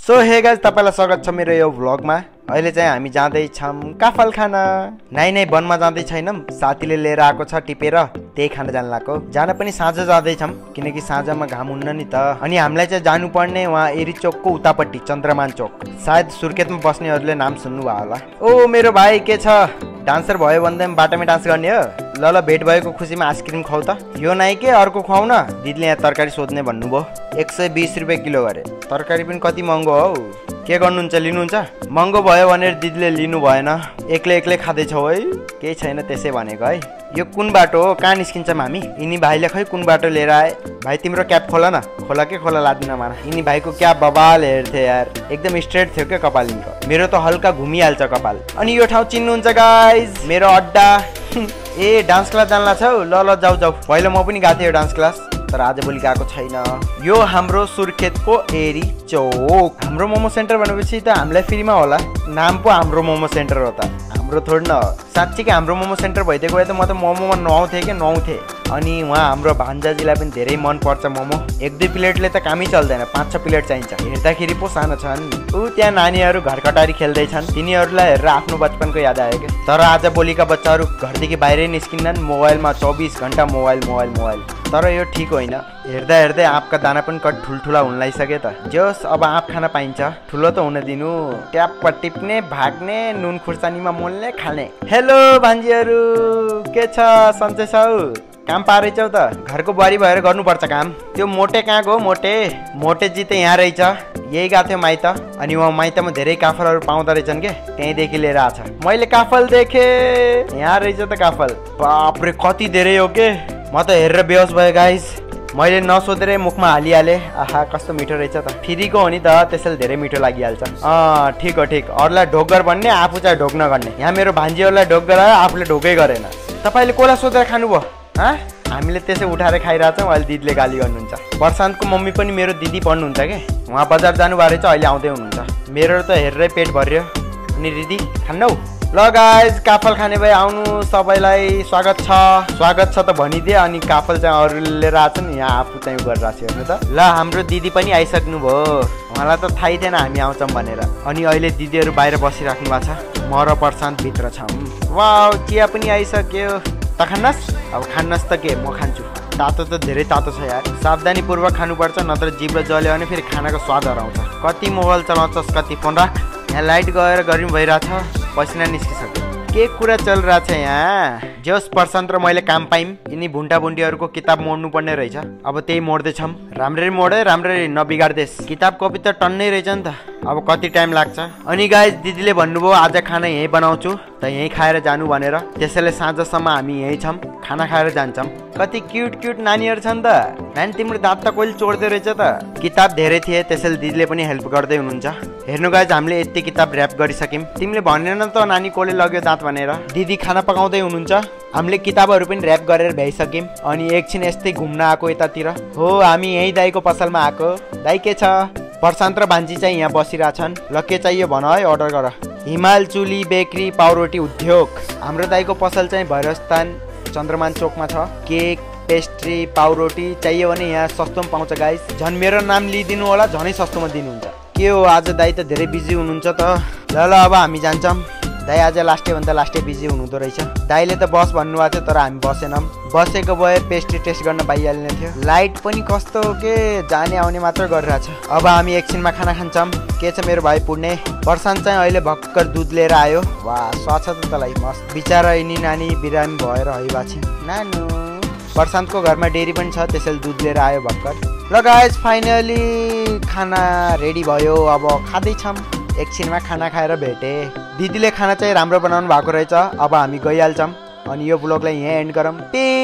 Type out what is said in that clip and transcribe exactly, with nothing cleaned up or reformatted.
So hey guys, तपाईलाई स्वागत छ मेरो यो भ्लगमा। अहिले चाहिँ हामी जाँदै छौं काफल खान। नाइ नाइ वनमा जाँदै छैनौं, साथीले लिएर आएको छ टिपेर, त्यही खान जान लाग्यो। जान पनि साँझ जाँदै छौं किनकि साँझमा घाम हुन्न नि त। अनि हामीलाई चाहिँ जानु पर्ने वहाँ एरी चोकको उतापट्टि चन्द्रमान चोक। सायद सुर्खेतमा बस्नेहरूले नाम सुन्नु भयो होला। ओ मेरो भाइ के छ, डान्सर भयो भन्दै बाटोमा डान्स गर्ने हो? ल ल भेट भएको खुसीमा आइसक्रिम खुवाउ त। यो नाइ के अर्को खुवाउ न। दिदीले यहाँ तरकारी सोध्ने भन्नुभयो। एक सय बीस रुपियाँ किलो गरे। तरकारी पनि कति महँगो हौ। के गर्नुहुन्छ, लिनुहुन्छ? महँगो भयो भनेर दिदीले लिनु भएन। एक्लै एक्लै खाँदैछौ है? केही छैन त्यसै भनेको है। यो कुन बाटो हो, कहाँ निस्किन्छौँ हामी? यिनी भाइले खै कुन बाटो लिएर आए? भाइ तिम्रो क्याप खोला न। खोला के खोला लादिन माना। यिनी भाइको क्याप बबाल हेर्थे यार, एकदम स्ट्रेट थियो क्या कपाल यिनको। मेरो त हल्का घुमिहाल्छ कपाल। अनि यो ठाउँ चिन्नुहुन्छ गाइज? मेरो अड्डा। ए डान्स क्लास जान्ला छौ? ल ल जाऊ जाऊ। पहिला म पनि गएको थिएँ डान्स क्लास, तर आज भोलि गएको छैन। यो हाम्रो सुर्खेतको एरी चौक। हाम्रो मोमो सेन्टर भनेपछि त हामीलाई फ्रीमा होला। नाम पो हाम्रो मोमो सेन्टर हो त, हाम्रो थोडी न हो। साँच्चीकै हाम्रो मोमो सेन्टर भइदिएको भए त म त मोमोमा नुहाउँथेँ कि नुहाउँथेँ। अनि उहाँ हाम्रो भान्जाजीलाई पनि धेरै मन पर्छ मोमो। एक दुई प्लेटले त कामै चल्दैन, पाँच छ प्लेट चाहिन्छ। हेर्दाखेरि पो सानो छन्। ऊ त्यहाँ नानीहरू घर कटारी खेल्दैछन्, तिनीहरूलाई हेरेर आफ्नो बचपनको याद आयो क्या। तर आज भोलिका बच्चाहरू घरदेखि बाहिरै निस्किन्नन्, मोबाइलमा चौबिस घन्टा मोबाइल मोबाइल मोबाइल। तर यो ठिक होइन। हेर्दा हेर्दै आँपका दाना पनि कति ठुल्ठुला हुन लागिसके त। जोस् अब आँप खान पाइन्छ, ठुलो त हुन दिनु। ट्याप टिप्ने, भाग्ने, नुन खुर्सानीमा मोल्ने, खाने। हेलो भान्जीहरू, के छ, सन्चै छौ? काम पारेछौ त? घरको बुहारी भएर गर्नुपर्छ काम। त्यो मोटे कहाँ गयो? मोटे मोटेजी त यहाँ रहेछ। यही गएको थियो माइत। अनि उहाँ माइतमा धेरै काफलहरू पाउँदो रहेछन् के, त्यहीँदेखि लिएर आछ। मैले काफल देखेँ, यहाँ रहेछ त काफल। बापरे कति धेरै हो के। म त हेरेर बेहोस भयो गाइस। मैले नसोधेरै मुखमा हालिहालेँ। आहा कस्तो मिठो रहेछ त। फ्रीको हो नि त, त्यसैले धेरै मिठो लागिहाल्छ। अँ ठिक हो ठिक। अरूलाई ढोकर भन्ने, आफू चाहिँ ढोक नगर्ने। यहाँ मेरो भान्जीहरूलाई ढोक गरायो, आफूले ढोकै गरेन। तपाईँले कसलाई सोधेर खानुभयो? हाँ हामीले त्यसै उठाएर खाइरहेछौँ। अहिले दिदीले गाली गर्नुहुन्छ। प्रशान्तको मम्मी पनि मेरो दिदी पढ्नुहुन्छ कि, उहाँ बजार जानुभएको रहेछ, अहिले आउँदै हुनुहुन्छ। मेरो त हेरेरै पेट भर्यो। अनि दिदी खान्नौ? ल गाइज काफल खाने भए आउनु, सबैलाई स्वागत छ। स्वागत छ त भनिदिए। अनि काफल चाहिँ अरूले लिएर आछन्, यहाँ आफू चाहिँ गरिरहेको छु हेर्नु त। ल हाम्रो दिदी पनि आइसक्नु भयो। उहाँलाई त थाहै थिएन हामी आउँछौँ भनेर। अनि अहिले दिदीहरू बाहिर बसिराख्नु भएको छ, म र प्रशान्त भित्र छौँ। वाउ चिया पनि आइसक्यो। त खान्नस्? अब खान्नस् त के, म खान्छु। तातो त धेरै तातो छ यार। सावधानीपूर्वक खानुपर्छ, नत्र जिब्रो जल्यो भने फेरि खानाको स्वाद हराउँछ। कति मोबाइल चलाउँछस्, कति फोन राख। यहाँ लाइट गएर गर्मी भइरहेछ, पसिना निस्किसक्यो। के कुरा चलिरहेछ यहाँ? जोस् प्रशान्त र मैले काम पाइम। यिनी भुन्टा भुन्टीहरूको किताब मोड्नु पर्ने रहेछ, अब त्यही मोड्दैछौँ। राम्ररी मोडे, राम्ररी नबिगार्देस्। किताब कपी त टन्नै रहेछ नि त, अब कति टाइम लाग्छ। अनि गाइस दिदीले भन्नुभयो आज खाना यहीँ बनाउँछु त, यहीँ खाएर जानु भनेर। त्यसैले साँझसम्म हामी यहीँ छौँ, खाना खाएर जान्छौँ। कति क्युट क्युट नानीहरू छन् त। नानी तिम्रो दाँत त कहिले चोड्दै रहेछ त। किताब धेरै थिए, त्यसैले दिदीले पनि हेल्प गर्दै हुनुहुन्छ। हेर्नु गाइस हामीले यति किताब ऱ्याप गरिसक्यौँ। तिमीले भनेन त नानी कसले लग्यो दाँत भनेर। दिदी खाना पकाउँदै हुनुहुन्छ, हामीले किताबहरू पनि ऱ्याप गरेर भ्याइसक्यौँ। अनि एकछिन यस्तै घुम्न आएको यतातिर हो। हामी यहीँ दाईको पसलमा आएको। दाई के छ? प्रशान्त र भान्जी चाहिँ यहाँ बसिरहेछन्। ल के चाहियो भन है, अर्डर गर। हिमाल चुली बेकरी पाउरोटी उद्योग। हाम्रो दाईको पसल चाहिँ भैरवस्थान चन्द्रमान चोकमा छ। केक, पेस्ट्री, पाउरोटी चाहियो भने यहाँ सस्तोमा पाउँछ गाइस। झन् मेरो नाम लिइदिनु होला, झनै सस्तोमा दिनुहुन्छ। के हो आज दाई त धेरै बिजी हुनुहुन्छ त। ल ल अब हामी जान्छौँ। दाई आज लास्टे भन्दा लास्टे बिजी हुनुहुँदो रहेछ। दाईले त बस भन्नुभएको थियो, तर हामी बसेनौँ। बसेको भए पेस्ट्री टेस्ट गर्न पाइहाल्ने थियो। लाइट पनि कस्तो हो के, जाने आउने मात्र गरिरहेछ। अब हामी एकछिनमा खाना खान्छौँ। के छ मेरो भाइ पुण्य? प्रशान्त चाहिँ अहिले भर्खर दुध लिएर आयो। वाह स्वाद छ त तँलाई मस्त। बिचरा यिनी नानी बिरामी भएर हैबा छिन्। नानु प्रशान्तको घरमा डेरी पनि छ, त्यसैले दुध लिएर आयो भर्खर। ल गाइस फाइनली खाना रेडी भयो, अब खाँदैछौँ। एकछिनमा खाना खाएर भेटे। दिदीले खाना चाहिँ राम्रो बनाउनु भएको रहेछ। अब हामी गइहाल्छौँ। अनि यो ब्लगलाई यहाँ एन्ड गरौँ।